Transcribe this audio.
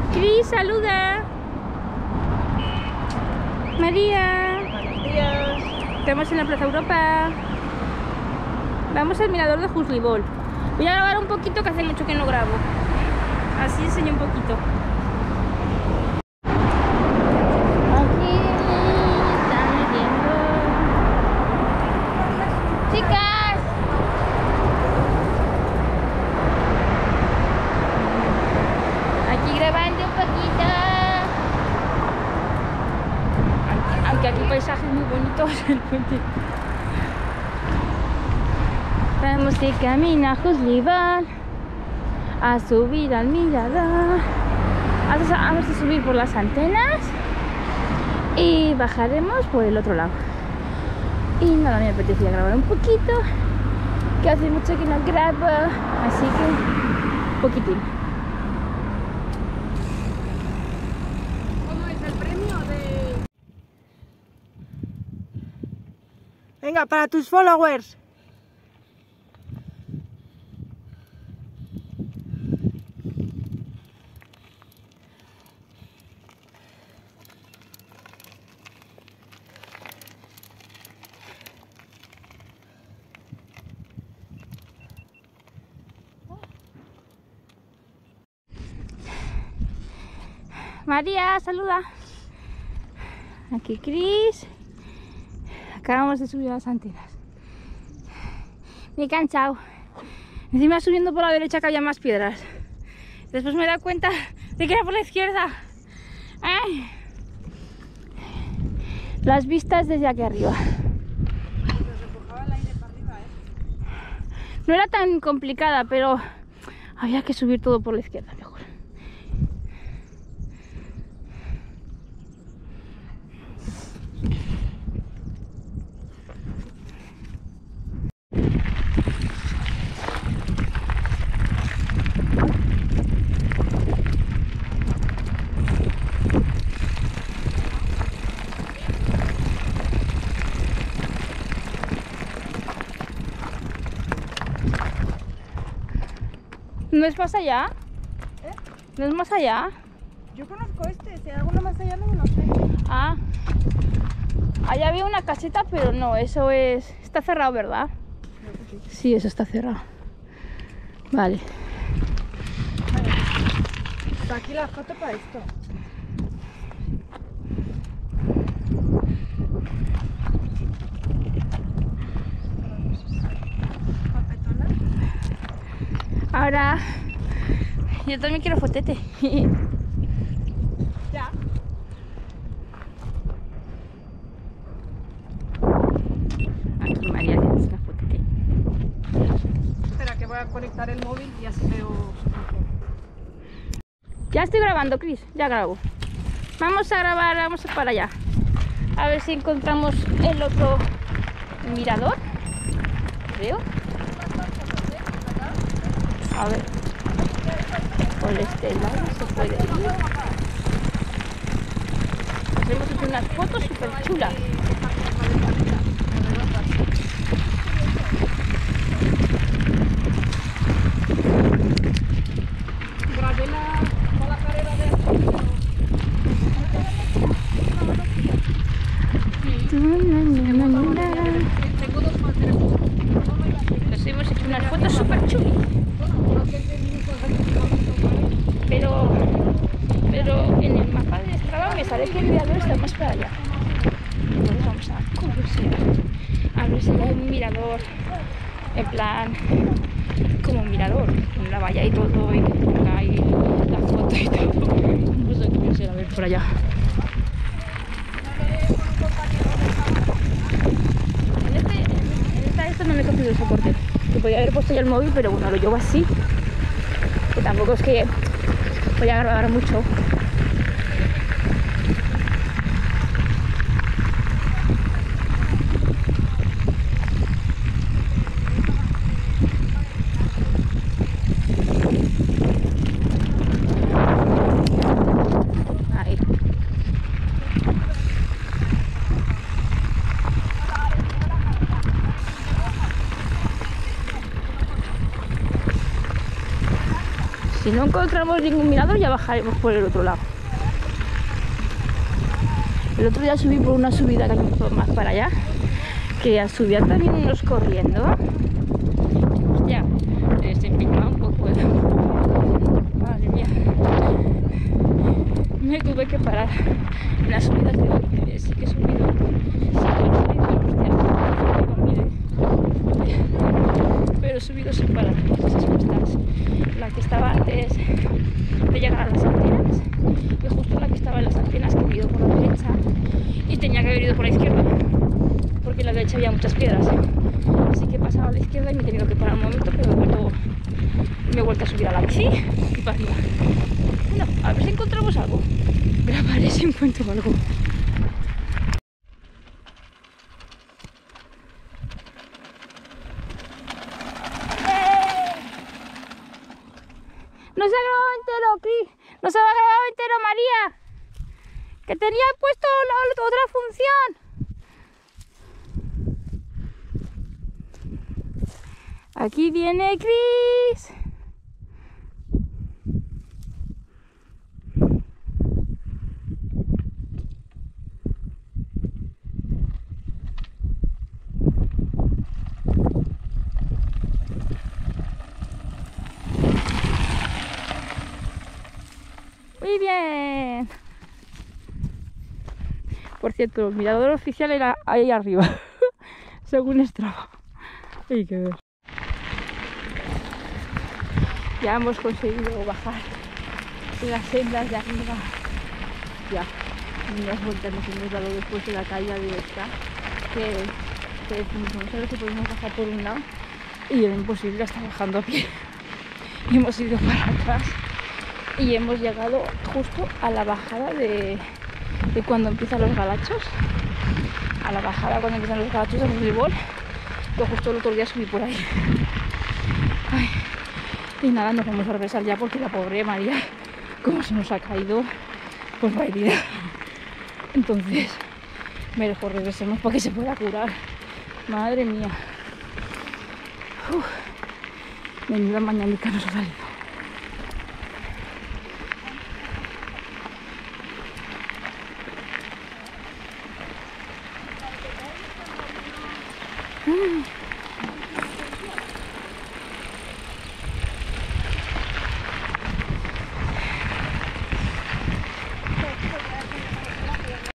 Cris, saluda. María. Buenos días. Estamos en la Plaza Europa. Vamos al mirador de Hüsselböll. Voy a grabar un poquito, que hace mucho que no grabo. Así enseño un poquito. Aquí están viendo. Chicas. Aquí grabando un poquito. Aunque aquí paisajes muy bonitos el puente. Vamos de camino a Hüsselböll a subir al mirador. Vamos a subir por las antenas y bajaremos por el otro lado. Y nada, me apetecía grabar un poquito, que hace mucho que no grabo, así que poquitín. ¿Cómo es el premio de...? Venga, para tus followers. María, saluda. Aquí Cris. Acabamos de subir a las antenas. Me he cansado. Encima subiendo por la derecha que había más piedras. Después me he dado cuenta de que era por la izquierda. ¡Ay! Las vistas desde aquí arriba. Nos empujaba el aire para arriba, No era tan complicada, pero había que subir todo por la izquierda mejor. ¿No es más allá? ¿Eh? ¿No es más allá? Yo conozco este, si hay alguno más allá no sé. Ah, allá había una caseta, pero no, eso es... Está cerrado, ¿verdad? Sí, eso está cerrado. Vale. Está aquí la foto para esto. Papetona. Ahora... Yo también quiero fotete. Ya. Aquí María hace una fotete. Espera, que voy a conectar el móvil y así veo. Ya estoy grabando, Cris, ya grabo. Vamos a grabar, vamos para allá. A ver si encontramos el otro mirador. Creo. A ver. Por este lado se puede ir. Nos hemos hecho unas fotos súper chulas. Grabé la carrera de tengo dos más. Nos hemos hecho unas fotos súper chulas. Pero en el mapa de Strava me sale que el mirador está más para allá. Entonces vamos a curiosear. A ver si hay un mirador en plan como un mirador, con la valla y todo, y que ponga ahí la foto y todo. Vamos a curiosear a ver por allá. En esta no me he cogido el soporte. Que podía haber puesto ya el móvil, pero bueno, lo llevo así. Que tampoco es que voy a grabar mucho. Ahí. Si no encontramos ningún mirador, ya bajaremos por el otro lado. El otro día subí por una subida que hay un poco más para allá, que subían también unos corriendo. Hostia, se picaba un poco. Madre mía. Me tuve que parar en las subidas de hoy. Sí que he subido. Pero he subido sin parar. Esas costas. La que estaba antes de llegar a las antenas. Y justo la que estaba en las antenas, que he ido por la derecha. Y tenía que haber ido por la izquierda. Porque en la derecha había muchas piedras. Así que he pasado a la izquierda y me he tenido que parar un momento, pero me he vuelto a subir a la bici y para arriba. Bueno, a ver si encontramos algo. Grabaré si encuentro algo. No se ha grabado entero, Cris. No se ha grabado entero, María. Que tenía puesto la otra función. Aquí viene Cris. Muy bien. Por cierto, el mirador oficial era ahí arriba, según Strava. Hay que ver. Ya hemos conseguido bajar las sendas de arriba. Ya, unas vueltas nos hemos dado después de la caída de esta. Que decimos, vamos a ver si podemos bajar por un lado. Y era imposible, está bajando a pie. Y hemos ido para atrás. Y hemos llegado justo a la bajada de cuando empiezan los galachos. A la bajada cuando empiezan los galachos del voleibol. Que justo el otro día subí por ahí. Ay. Y nada, nos vamos a regresar ya porque la pobre María, como se nos ha caído, pues va herida. Entonces, mejor regresemos para que se pueda curar. Madre mía. Menuda mañanica nos ha salido.